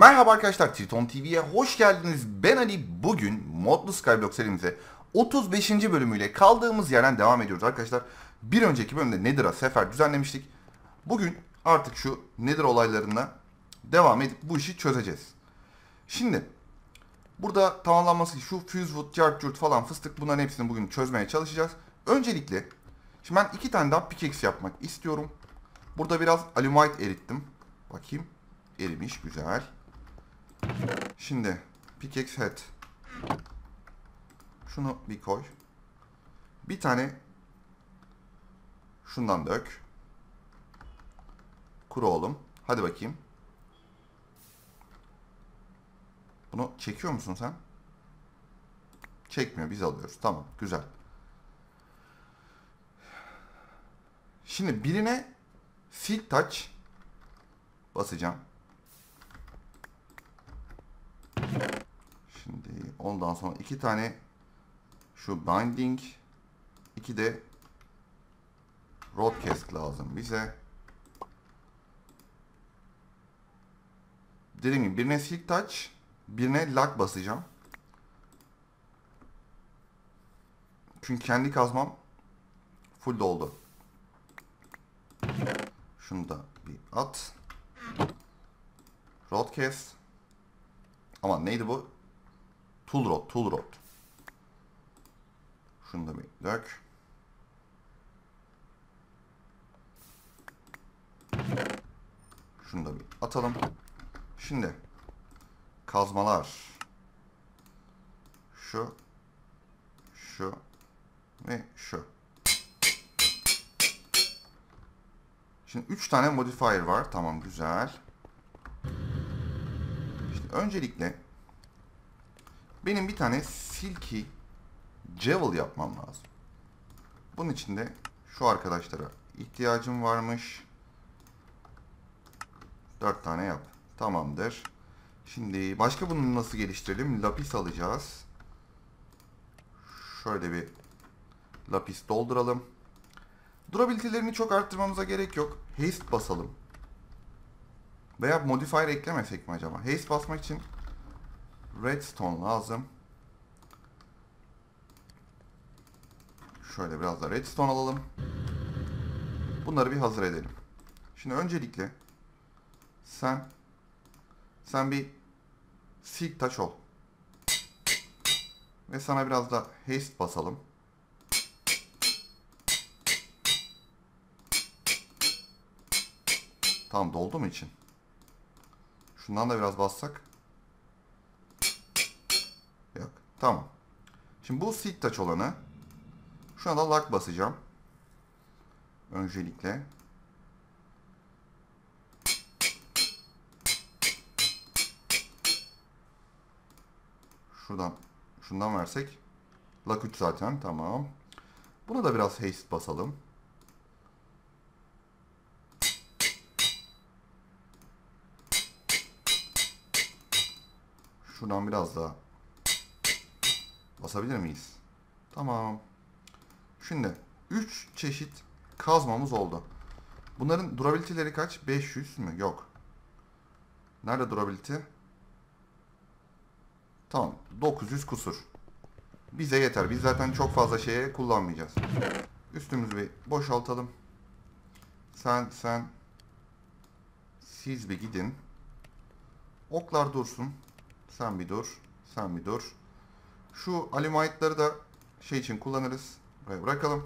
Merhaba arkadaşlar, Triton TV'ye hoş geldiniz. Ben Ali. Bugün Modlu Skyblock serimize 35. bölümüyle kaldığımız yerden devam ediyoruz arkadaşlar. Bir önceki bölümde Nether'a sefer düzenlemiştik. Bugün artık şu Nether olaylarına devam edip bu işi çözeceğiz. Şimdi burada tamamlanması şu Fusewood, Jartjurt falan fıstık, bunların hepsini bugün çözmeye çalışacağız. Öncelikle şimdi ben 2 tane daha pickaxe yapmak istiyorum. Burada biraz alumite erittim. Bakayım. Erimiş, güzel. Şimdi pickaxe head. Şunu bir koy. Bir tane şundan dök. Kuru oğlum. Hadi bakayım. Bunu çekiyor musun sen? Çekmiyor, biz alıyoruz. Tamam, güzel. Şimdi birine silk touch basacağım. Şimdi ondan sonra 2 tane şu binding, 2 de broadcast lazım bize. Dediğim gibi birine silk touch, birine lock basacağım. Çünkü kendi kazmam full doldu. Şunu da bir at. Broadcast. Aman neydi bu? Tool rod. Şunu da bir dök. Şunu da bir atalım. Şimdi kazmalar. Şu ve şu. Şimdi 3 tane modifier var. Tamam, güzel. Şimdi öncelikle benim bir tane silky Jewel yapmam lazım. Bunun için de şu arkadaşlara ihtiyacım varmış. 4 tane yap. Tamamdır. Şimdi başka bunu nasıl geliştirelim? Lapis alacağız. Şöyle bir lapis dolduralım. Durabilitelerini çok arttırmamıza gerek yok. Haste basalım. Veya modifier eklemesek mi acaba? Haste basmak için redstone lazım. Şöyle biraz da redstone alalım. Bunları bir hazır edelim. Şimdi öncelikle sen bir silk touch ol. Ve sana biraz da haste basalım. Tamam, doldu mu için? Şundan da biraz bassak. Yok. Tamam. Şimdi bu silk touch olanı, şu anda lock basacağım. Öncelikle. Şundan versek. Lock 3 zaten. Tamam. Buna da biraz haste basalım. Şuradan biraz daha basabilir miyiz? Tamam. Şimdi 3 çeşit kazmamız oldu. Bunların durabiliteleri kaç? 500 mü? Yok. Nerede durability? Tamam. 900 kusur. Bize yeter. Biz zaten çok fazla şeye kullanmayacağız. Üstümüzü bir boşaltalım. Siz bir gidin. Oklar dursun. Sen bir dur. Şu alumite'ları da şey için kullanırız. Buraya bırakalım.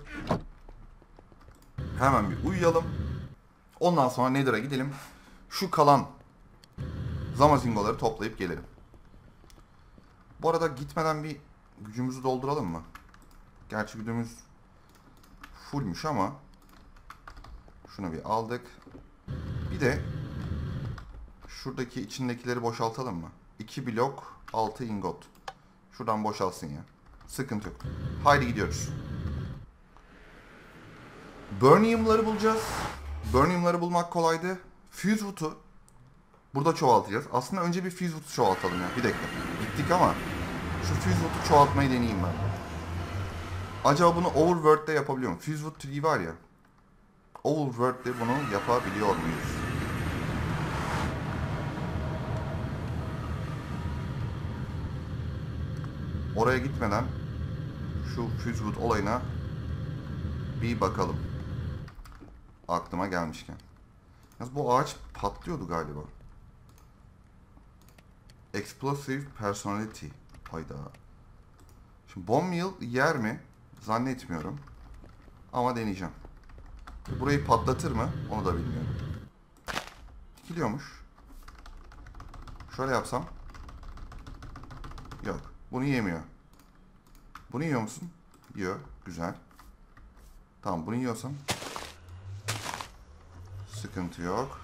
Hemen bir uyuyalım. Ondan sonra Nether'a gidelim. Şu kalan zamazingoları toplayıp gelelim. Bu arada gitmeden bir gücümüzü dolduralım mı? Gerçi gücümüz fullmüş ama şunu bir aldık. Bir de şuradaki içindekileri boşaltalım mı? 2 blok 6 ingot. Şuradan boşalsın ya. Sıkıntı yok. Haydi gidiyoruz. Burnium'ları bulacağız. Burnium'ları bulmak kolaydı. Fusewood'u burada çoğaltacağız. Aslında önce bir Fusewood'u çoğaltalım ya. Bir dakika. Gittik ama şu Fusewood'u çoğaltmayı deneyeyim ben. Acaba bunu Overworld'de yapabiliyor muyum? Fusewood tree var ya. Overworld'de bunu yapabiliyor muyuz? oraya gitmeden şu Fusewood olayına bir bakalım. Aklıma gelmişken. Yalnız bu ağaç patlıyordu galiba. Explosive personality. Hayda. Şimdi bomb meal yer mi? Zannetmiyorum. Ama deneyeceğim. Burayı patlatır mı? Onu da bilmiyorum. Dikiliyormuş. Şöyle yapsam. Yok. Bunu yemiyor. Bunu yiyor musun? Yiyor. Güzel. Tamam, bunu yiyorsam sıkıntı yok.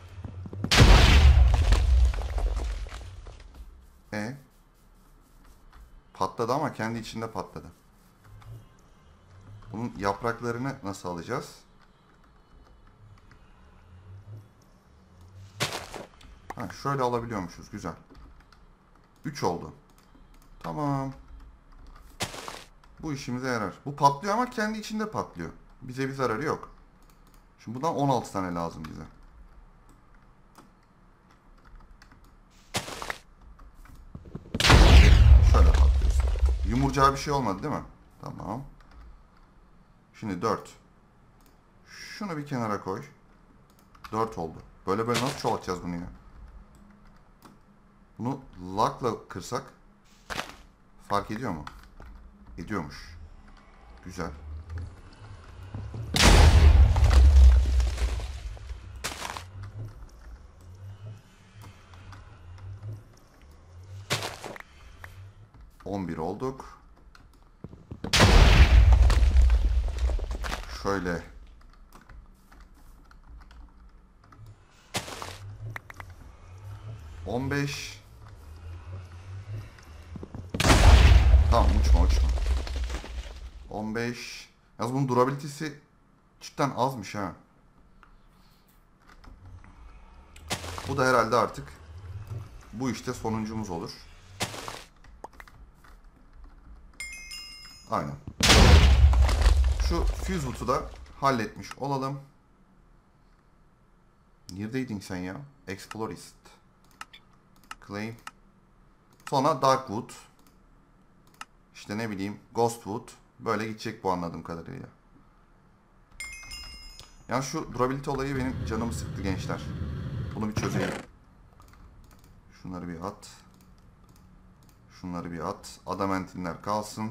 Patladı ama kendi içinde patladı. Bunun yapraklarını nasıl alacağız? Ha, şöyle alabiliyormuşuz. Güzel. 3 oldu. Tamam. Bu işimize yarar. Bu patlıyor ama kendi içinde patlıyor. Bize bir zararı yok. Şimdi bundan 16 tane lazım bize. Şöyle patlıyorsun. Yumurcağı bir şey olmadı değil mi? Tamam. Şimdi 4. Şunu bir kenara koy. 4 oldu. Böyle nasıl çoğaltacağız bunu ya? Bunu lakla kırsak fark ediyor mu? Ediyormuş. Güzel. ...11 olduk. Şöyle. ...15... Tamam, uçma. 15... Yalnız bunun durabilitesi cidden azmış ha. Bu da herhalde artık bu işte sonuncumuz olur. Aynen. Şu Fusewood'u da halletmiş olalım. Neredeydin sen ya? Explorist. Claim. Sonra Darkwood. İşte ne bileyim Ghostwood. Böyle gidecek bu anladığım kadarıyla. Yani şu durability olayı benim canımı sıktı gençler. Bunu bir çözelim. Şunları bir at. Şunları bir at. Adamantinler kalsın.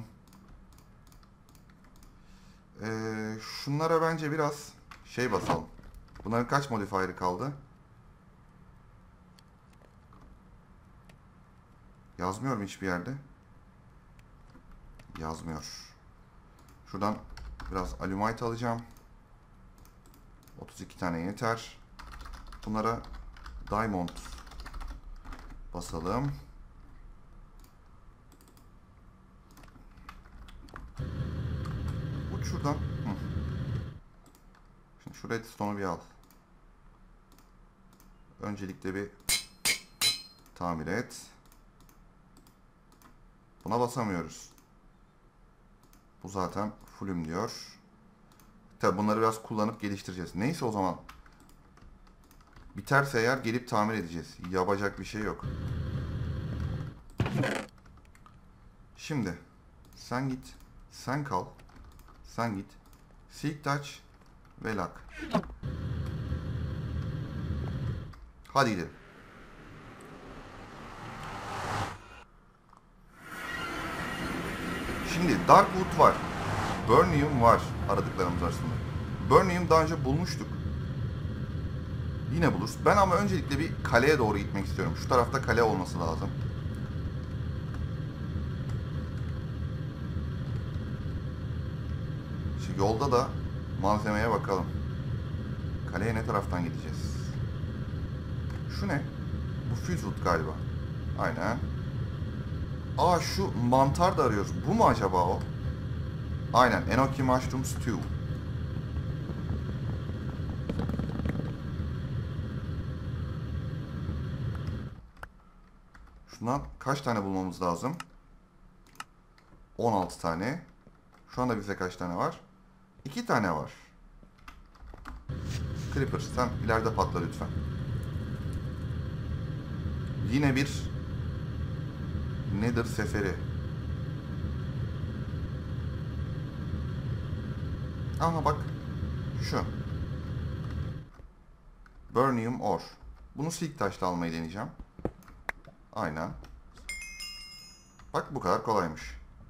Şunlara bence biraz şey basalım. Bunların kaç modifier'ı kaldı? Yazmıyor mu hiçbir yerde? Yazmıyor. Şuradan biraz alumite alacağım. 32 tane yeter. Bunlara diamond basalım. Uç şuradan. Şimdi şu redstone'u bir al. Öncelikle bir tamir et. Buna basamıyoruz. Bu zaten fullüm diyor. Tabi bunları biraz kullanıp geliştireceğiz. Neyse o zaman. Biterse eğer gelip tamir edeceğiz. Yapacak bir şey yok. Şimdi sen git. Sen kal. Sen git. Silk Touch ve Lock. Hadi gidelim. Şimdi Darkwood var. Burnium var aradıklarımız arasında. Burnium daha önce bulmuştuk. Yine buluruz. Ben ama öncelikle bir kaleye doğru gitmek istiyorum. Şu tarafta kale olması lazım. Şu yolda da malzemeye bakalım. Kaleye ne taraftan gideceğiz? Şu ne? Bu Fusewood galiba. Aynen. Aa, şu mantar da arıyoruz. Bu mu acaba o? Aynen. Enoki Mushroom Stew. Şundan kaç tane bulmamız lazım? 16 tane. Şu anda bize kaç tane var? 2 tane var. Creeper, sen ileride patla lütfen. Yine bir Nether seferi. Aha bak. Şu. Burnium ore. Bunu silk taşla almayı deneyeceğim. Aynen. Bak bu kadar kolaymış.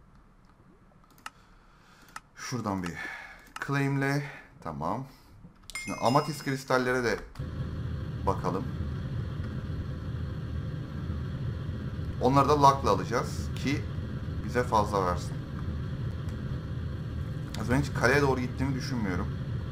Şuradan bir claim'le. Tamam. Şimdi amatist kristallere de bakalım. Onları da luck'la alacağız ki bize fazla versin. Ben hiç kaleye doğru gittiğimi düşünmüyorum.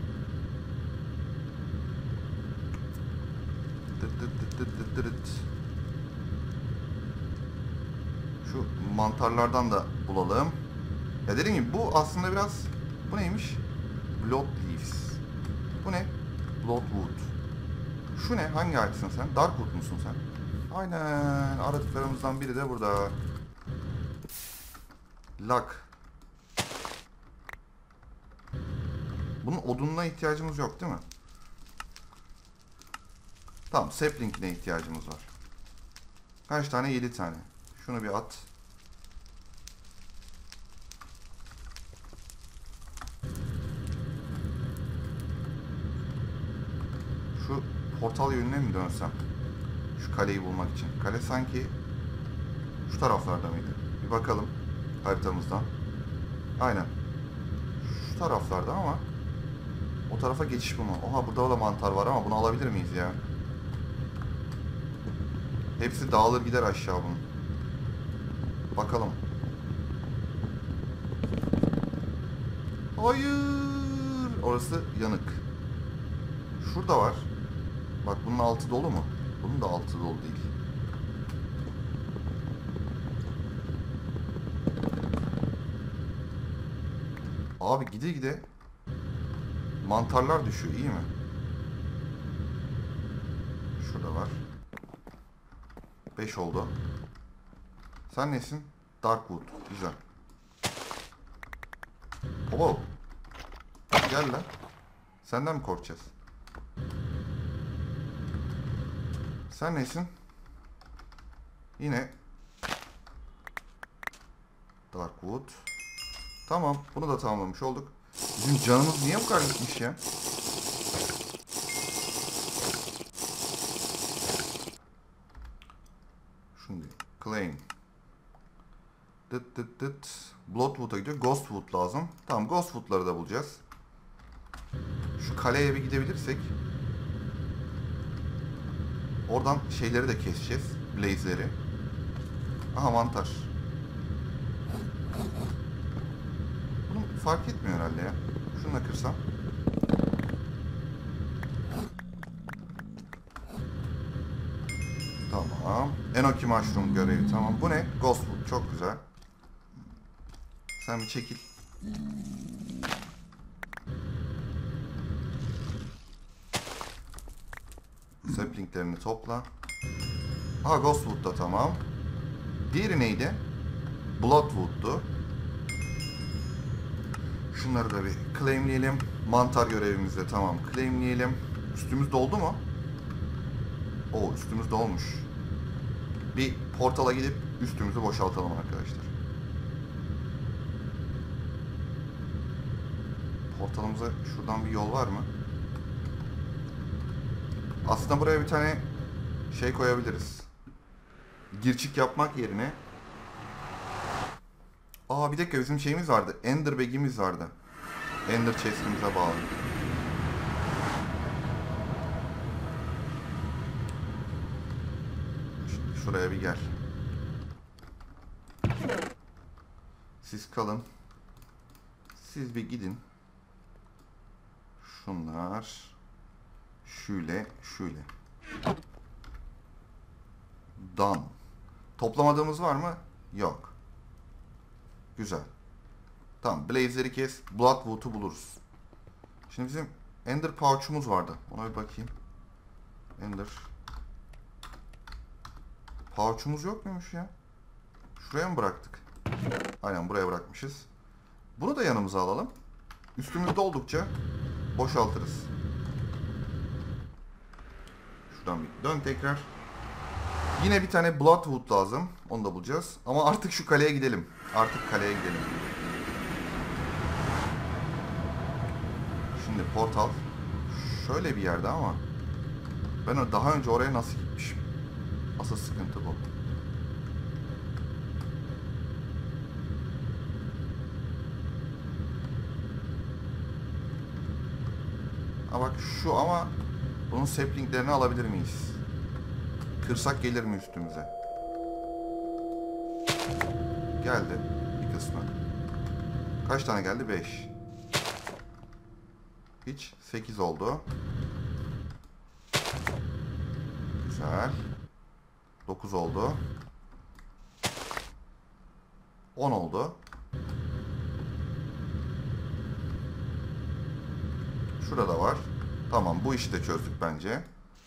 Şu mantarlardan da bulalım. Ya dediğim gibi bu aslında biraz... Bu neymiş? Blood Leaves. Bu ne? Bloodwood. Şu ne? Hangi ağaçsın sen? Darkwood musun sen? Aynen. Aradıklarımızdan biri de burada. Lak. Bunun odununa ihtiyacımız yok değil mi? Tamam. Sapling'ine ihtiyacımız var. Kaç tane? 7 tane. Şunu bir at. Şu portal yönüne mi dönsem? Şu kaleyi bulmak için. Kale sanki şu taraflarda mıydı? Bir bakalım haritamızdan. Aynen. Şu taraflarda ama o tarafa geçiş bulma. Oha burada da mantar var ama bunu alabilir miyiz ya? Hepsi dağılır gider aşağı bunun. Bakalım. Hayır. Orası yanık. Şurada var. Bak bunun altı dolu mu? Bunun da altı dolu değil. Abi gide gide mantarlar düşüyor. İyi mi? Şurada var. 5 oldu. Sen nesin? Darkwood. Güzel. Oo. Gel lan. Senden mi korkacağız? Sen nesin? Yine Darkwood. Tamam. Bunu da tamamlamış olduk. Bizim canımız niye bu kadar gitmiş ya? Şimdi claim. Dıt dıt dıt. Bloodwood'a gidiyor. Ghostwood lazım. Tamam, Ghostwood'ları da bulacağız. Şu kaleye bir gidebilirsek. Oradan şeyleri de keseceğiz. Blaze'leri. Aha mantar. Bunu fark etmiyor herhalde ya. Şunu da kırsam. Tamam. Enoki Mushroom görevi tamam. Bu ne? Ghostwood. Çok güzel. Sen bir çekil. Saplinglerini topla. Ha Ghostwood da tamam. Diğeri neydi? Bloodwood'du. Şunları da bir claimleyelim. Mantar görevimizde tamam. Claimleyelim. Üstümüz doldu mu? Oo üstümüz dolmuş. Bir portala gidip üstümüzü boşaltalım arkadaşlar. Portalımıza şuradan bir yol var mı? Aslında buraya bir tane şey koyabiliriz. Girçik yapmak yerine. Aa bir dakika bizim şeyimiz vardı. Ender bag'imiz vardı. Ender chest'imize bağlı. Şimdi şuraya bir gel. Siz kalın. Siz bir gidin. Şunlar. Şöyle, şöyle. Done. Toplamadığımız var mı? Yok. Güzel. Tamam. Blaze'leri kes. Bloodwood'u buluruz. Şimdi bizim Ender Pouch'umuz vardı. Ona bir bakayım. Ender. Pouch'umuz yok muymuş ya? Şuraya mı bıraktık? Aynen buraya bırakmışız. Bunu da yanımıza alalım. Üstümüzde oldukça boşaltırız. Şuradan bir dön tekrar. Yine bir tane Bloodwood lazım. Onu da bulacağız. Ama artık şu kaleye gidelim. Artık kaleye gidelim. Şimdi portal şöyle bir yerde ama ben daha önce oraya nasıl gitmişim? Asıl sıkıntı bu. Ha bak şu ama bunun saplinglerini alabilir miyiz? Kırsak gelir mi üstümüze? Geldi bir kısmı. Kaç tane geldi? 5. Hiç. 8 oldu. Güzel. 9 oldu. 10 oldu. Şurada var. Tamam, bu işi de çözdük bence.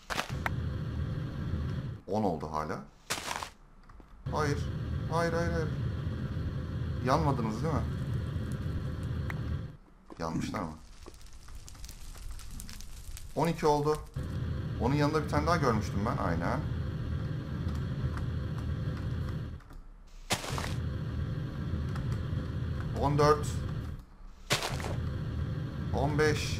10 oldu hala. Hayır. Hayır, hayır, hayır. Yanmadınız değil mi? Yanmışlar mı? 12 oldu. Onun yanında bir tane daha görmüştüm ben. Aynen. ...14... ...15...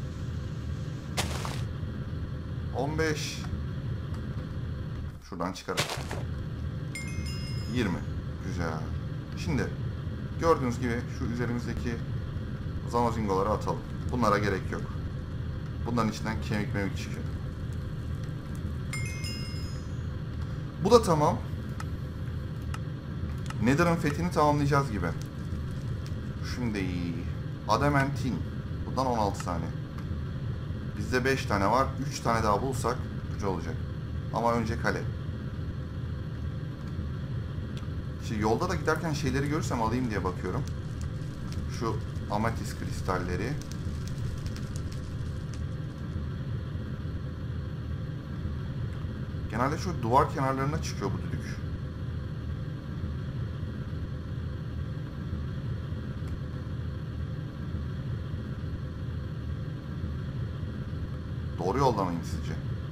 ...15... ...şuradan çıkaralım. 20... ...güzel. Şimdi... ...gördüğünüz gibi şu üzerimizdeki... ...zamazingoları atalım. Bunlara gerek yok. Bunların içinden kemik memik çıkıyor. Bu da tamam. Nether'ın fethini tamamlayacağız gibi. Şimdi Adamantin. Bundan 16 tane. Bizde 5 tane var. 3 tane daha bulsak güzel olacak. Ama önce kale. Şimdi yolda da giderken şeyleri görürsem alayım diye bakıyorum. Şu ametis kristalleri. Genelde şu duvar kenarlarına çıkıyor bu düdük. Doğru yolda mıyım sizce?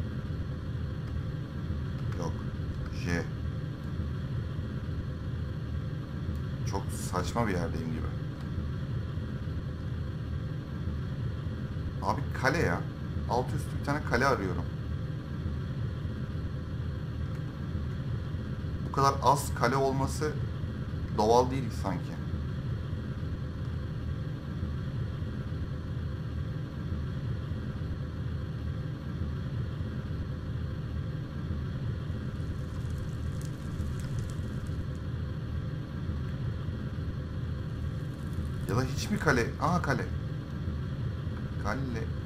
Yok. J. Çok saçma bir yerdeyim gibi. Abi kale ya. Altı üstü bir tane kale arıyorum. Bu kadar az kale olması doğal değil sanki. Ya da hiç mi kale? Aha kale. Kale.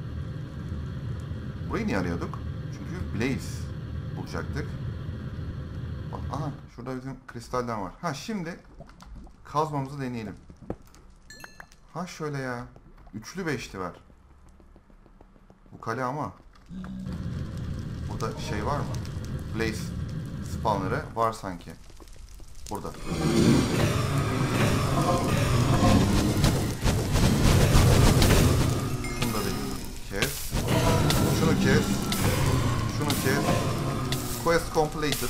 Burayı niye arıyorduk? Çünkü Blaze bulacaktık. Bak, aha şurada bizim kristalden var. Ha şimdi kazmamızı deneyelim. Ha şöyle ya. Üçlü beşli var. Bu kale ama. Burada şey var mı? Blaze spawnları var sanki. Burada. Şunu da bir kes. Şunu kes. Şunu kes. Quest completed.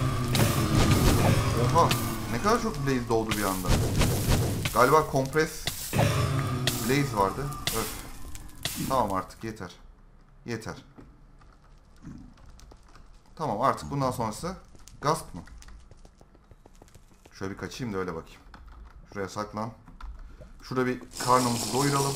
Oha. Ne kadar çok Blaze doğdu bir anda. Galiba compress Blaze vardı. Öf. Tamam artık yeter. Yeter. Tamam artık bundan sonrası gasp mı? Şöyle bir kaçayım da öyle bakayım. Şuraya saklan. Şurada bir karnımızı doyuralım.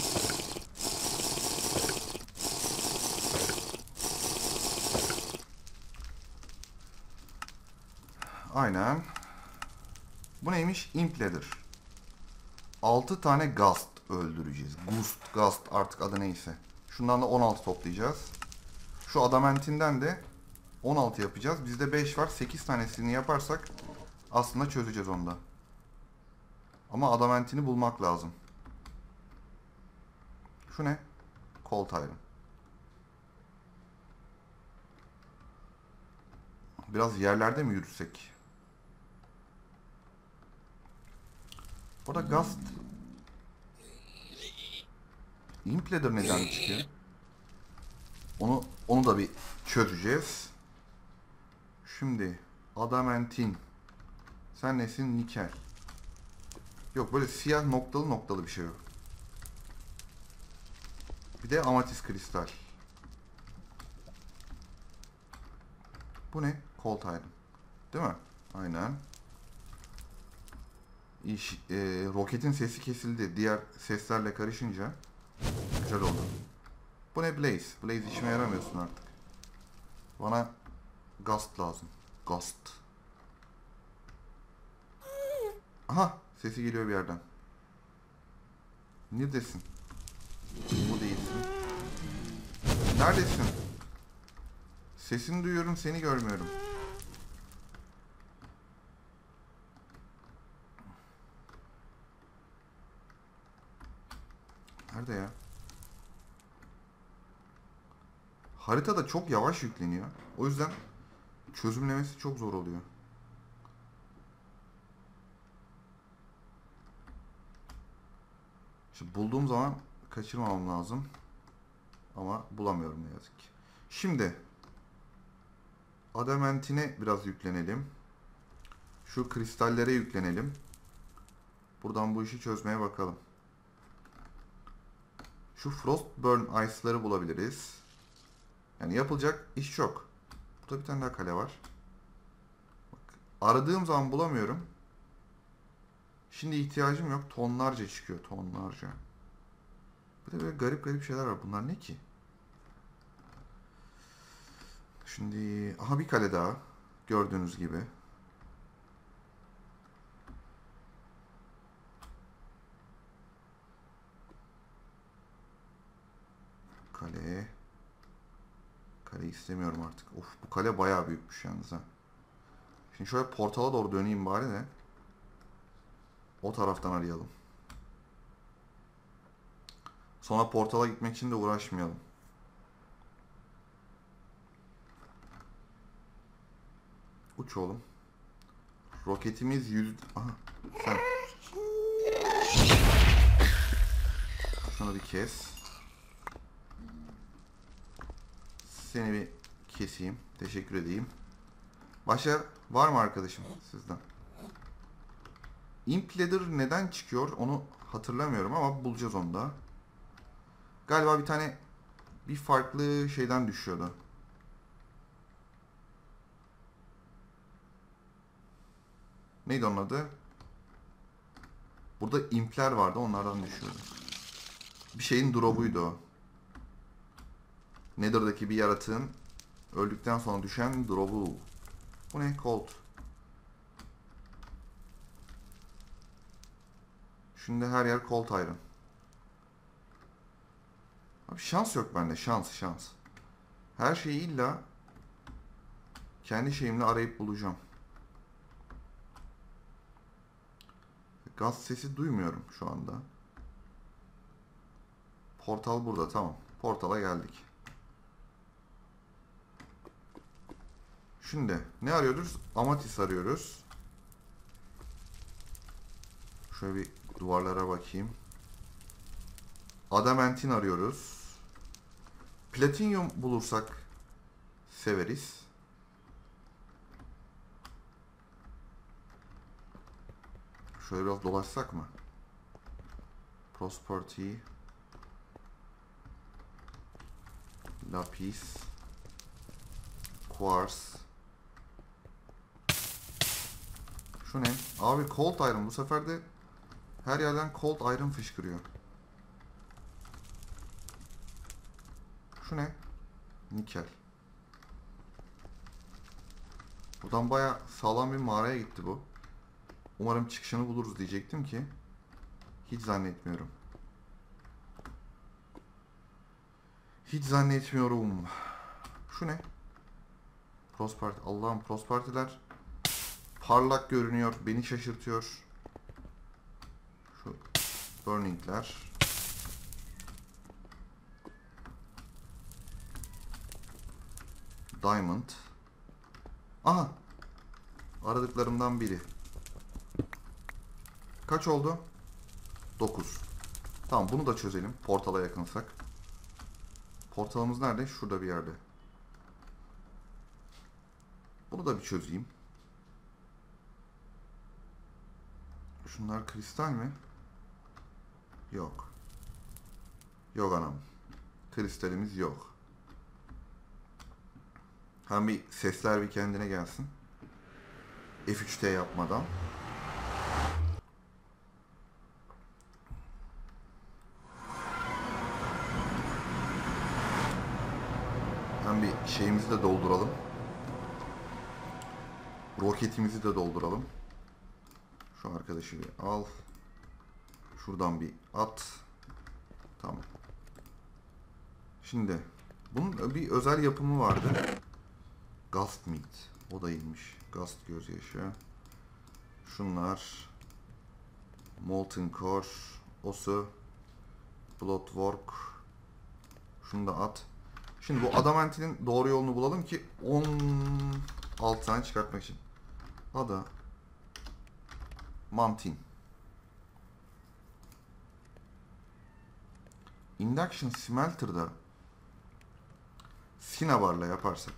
Aynen. Bu neymiş? Imp Leather. 6 tane Gast öldüreceğiz. Gast artık adı neyse. Şundan da 16 toplayacağız. Şu Adamantin'den de 16 yapacağız. Bizde 5 var. 8 tanesini yaparsak aslında çözeceğiz onu da. Ama Adamantin'i bulmak lazım. Şu ne? Cold Iron. Biraz yerlerde mi yürüsek? Orada Gast Imp Leather neden çıkıyor? Onu da bir çözeceğiz. Şimdi Adamantin. Sen nesin? Nikel. Yok böyle siyah noktalı noktalı bir şey yok. Bir de amatist kristal. Bu ne? Cold iron. Değil mi? Aynen. Roketin sesi kesildi. Diğer seslerle karışınca güzel oldu. Bu ne? Blaze. Blaze işime yaramıyorsun artık. Bana Ghost lazım. Ghost. Aha! Sesi geliyor bir yerden. Neredesin? Bu değilsin. Neredesin? Sesini duyuyorum, seni görmüyorum. Nerede ya? Harita da çok yavaş yükleniyor. O yüzden çözümlemesi çok zor oluyor. Şimdi bulduğum zaman kaçırmamam lazım. Ama bulamıyorum ne yazık ki. Şimdi adamantine biraz yüklenelim. Şu kristallere yüklenelim. Buradan bu işi çözmeye bakalım. Şu Frostburn Ice'ları bulabiliriz. Yani yapılacak iş çok. Burada bir tane daha kale var. Bak, aradığım zaman bulamıyorum. Şimdi ihtiyacım yok. Tonlarca çıkıyor. Tonlarca. Bir de böyle garip garip şeyler var. Bunlar ne ki? Şimdi aha bir kale daha. Gördüğünüz gibi. Kale. Kale istemiyorum artık. Of bu kale bayağı büyükmüş yalnız ha. Şimdi şöyle portala doğru döneyim bari de. O taraftan arayalım. Sonra portala gitmek için de uğraşmayalım. Uç oğlum. Roketimiz 100... Aha sen. Şunu bir kes. Seni bir keseyim. Teşekkür edeyim. Başka var mı arkadaşım sizden? Imp Ladder neden çıkıyor onu hatırlamıyorum ama bulacağız onu da. Galiba bir farklı şeyden düşüyordu. Neydi onun adı? Burada impler vardı, onlardan düşüyordu. Bir şeyin drop'uydu o. Nether'daki bir yaratığın öldükten sonra düşen drop'u. Bu ne? Colt. Şimdi her yer Colt Iron. Abi şans yok bende. Şans. Her şeyi illa kendi şeyimle arayıp bulacağım. Gaz sesi duymuyorum şu anda. Portal burada, tamam. Portala geldik. Şimdi ne arıyoruz? Amatist arıyoruz. Şöyle bir duvarlara bakayım. Adamantin arıyoruz. Platinyum bulursak severiz. Şöyle biraz dolaşsak mı? Prosperity. Lapis. Quartz. Şu ne? Abi Cold Iron. Bu sefer de her yerden Cold Iron fışkırıyor. Şu ne? Nikel. Buradan baya sağlam bir mağaraya gitti bu. Umarım çıkışını buluruz diyecektim ki. Hiç zannetmiyorum. Hiç zannetmiyorum. Şu ne? Prosperity. Allah'ım Prosperity'ler parlak görünüyor. Beni şaşırtıyor. Şu Burning'ler. Diamond. Aha. Aradıklarımdan biri. Kaç oldu? 9. Tamam bunu da çözelim. Portala yakınsak. Portalımız nerede? Şurada bir yerde. Bunu da bir çözeyim. Şunlar kristal mi? Yok. Yok anam. Kristalimiz yok. Hem bir sesler bir kendine gelsin. F3T yapmadan. Hem bir şeyimizi de dolduralım. Roketimizi de dolduralım. Şu arkadaşı bir al. Şuradan bir at. Tamam. Şimdi bunun bir özel yapımı vardı. Ghost Meat. O da iyiymiş. Ghost gözyaşı. Şunlar. Molten Core. Osu. Bloodwork. Şunu da at. Şimdi bu adamantinin doğru yolunu bulalım ki 16 tane çıkartmak için. Mantin. Induction Smelter'da Cinnabar'la yaparsak.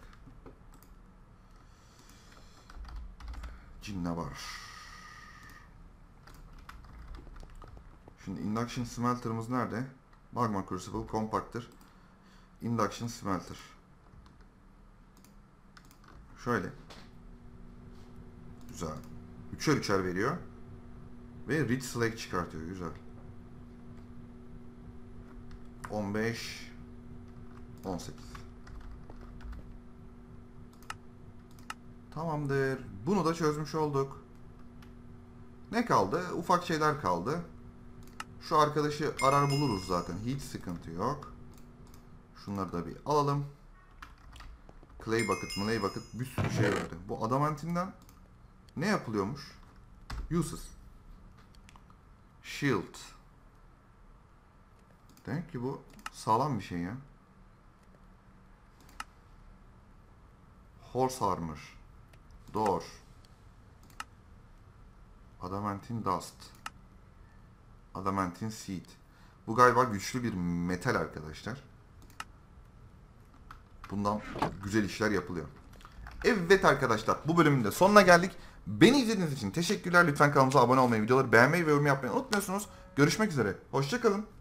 Cinnabar. Şimdi Induction Smelter'ımız nerede? Magma Crucible Compactor. Induction Smelter. Şöyle. Güzel. 3'er 3'er veriyor. Ve Rich Slag çıkartıyor. Güzel. 15 18. Tamamdır. Bunu da çözmüş olduk. Ne kaldı? Ufak şeyler kaldı. Şu arkadaşı arar buluruz zaten. Hiç sıkıntı yok. Şunları da bir alalım. Clay bucket, bir sürü şey verdi. Bu adamantinden ne yapılıyormuş? Uses. Shield. Demek ki bu sağlam bir şey ya. Horse armor. Door. Adamantin dust. Adamantin seed. Bu galiba güçlü bir metal arkadaşlar. Bundan güzel işler yapılıyor. Evet arkadaşlar, bu bölümün de sonuna geldik. Beni izlediğiniz için teşekkürler. Lütfen kanalımıza abone olmayı, videoları beğenmeyi ve yorum yapmayı unutmuyorsunuz. Görüşmek üzere. Hoşça kalın.